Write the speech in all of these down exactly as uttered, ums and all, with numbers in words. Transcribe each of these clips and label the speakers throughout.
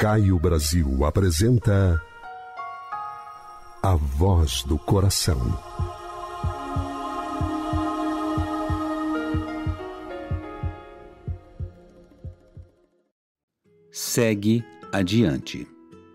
Speaker 1: Caio Brasil apresenta A Voz do Coração.
Speaker 2: Segue adiante.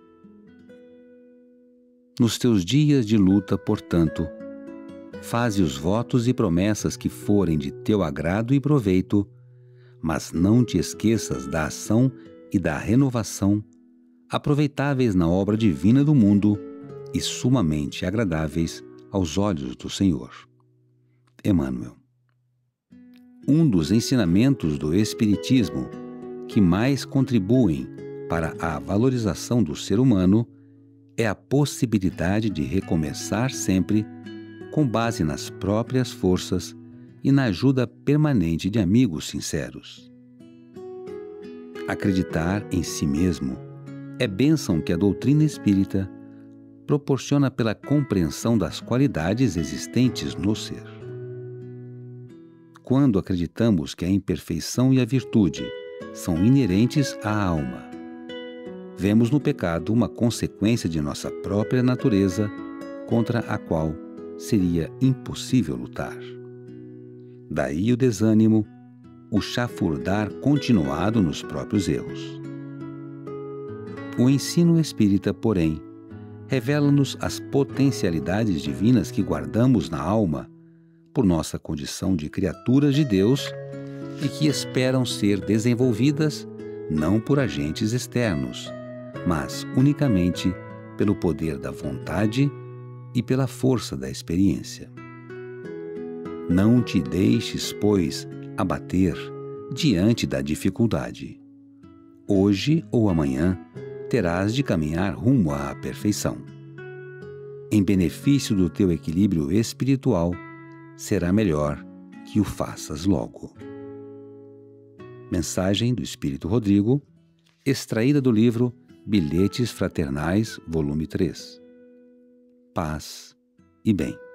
Speaker 2: Nos teus dias de luta, portanto, faze os votos e promessas que forem de teu agrado e proveito, mas não te esqueças da ação e da renovação, aproveitáveis na obra divina do mundo e sumamente agradáveis aos olhos do Senhor. Emmanuel. Um dos ensinamentos do Espiritismo que mais contribuem para a valorização do ser humano é a possibilidade de recomeçar sempre com base nas próprias forças e na ajuda permanente de amigos sinceros. Acreditar em si mesmo é bênção que a doutrina espírita proporciona pela compreensão das qualidades existentes no ser. Quando acreditamos que a imperfeição e a virtude são inerentes à alma, vemos no pecado uma consequência de nossa própria natureza contra a qual seria impossível lutar. Daí o desânimo, o chafurdar continuado nos próprios erros. O ensino espírita, porém, revela-nos as potencialidades divinas que guardamos na alma por nossa condição de criaturas de Deus e que esperam ser desenvolvidas não por agentes externos, mas unicamente pelo poder da vontade e pela força da experiência. Não te deixes, pois, abater diante da dificuldade. Hoje ou amanhã terás de caminhar rumo à perfeição. Em benefício do teu equilíbrio espiritual, será melhor que o faças logo. Mensagem do Espírito Rodrigo, extraída do livro Bilhetes Fraternais, volume três. Paz e bem.